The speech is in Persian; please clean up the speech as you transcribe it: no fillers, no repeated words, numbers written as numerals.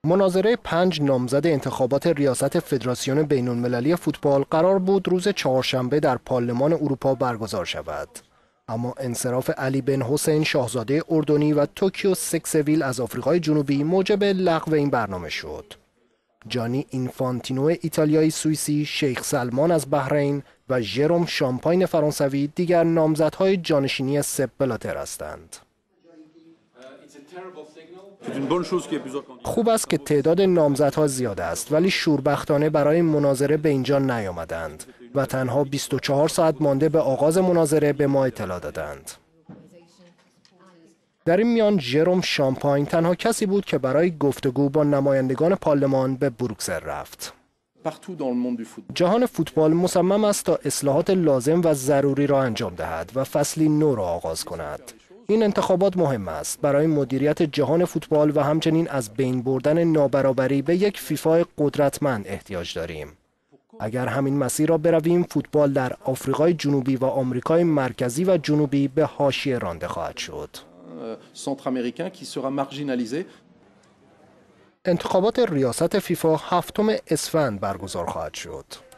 مناظره 5 نامزد انتخابات ریاست فدراسیون بین‌المللی فوتبال قرار بود روز چهارشنبه در پارلمان اروپا برگزار شود. اما انصراف علی بن حسین شاهزاده اردنی و توکیو سکسویل از آفریقای جنوبی موجب لغو این برنامه شد. جانی اینفانتینو ایتالیایی سوئیسی، شیخ سلمان از بحرین و ژروم شامپاین فرانسوی دیگر نامزدهای جانشینی سپ بلاتر هستند. خوب است که تعداد نامزدها زیاد است، ولی شوربختانه برای مناظره به اینجا نیامدند و تنها 24 ساعت مانده به آغاز مناظره به ما اطلاع دادند. در این میان ژروم شامپاین تنها کسی بود که برای گفتگو با نمایندگان پارلمان به بروکسل رفت. جهان فوتبال مصمم است تا اصلاحات لازم و ضروری را انجام دهد و فصلی نو را آغاز کند. این انتخابات مهم است برای مدیریت جهان فوتبال و همچنین از بین بردن نابرابری به یک فیفا قدرتمند احتیاج داریم. اگر همین مسیر را برویم، فوتبال در آفریقای جنوبی و آمریکای مرکزی و جنوبی به حاشیه رانده خواهد شد. انتخابات ریاست فیفا 7 اسفند برگزار خواهد شد.